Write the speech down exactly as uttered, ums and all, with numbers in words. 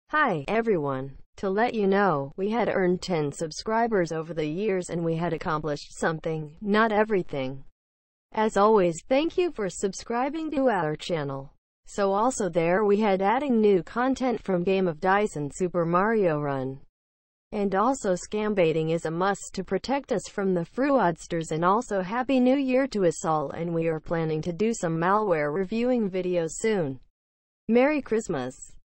Hi, everyone. To let you know, we had earned ten subscribers over the years and we had accomplished something, not everything. As always, thank you for subscribing to our channel. So also there we had adding new content from Game of Dice and Super Mario Run. And also scam baiting is a must to protect us from the fraudsters, and also Happy New Year to us all, and we are planning to do some malware reviewing videos soon. Merry Christmas.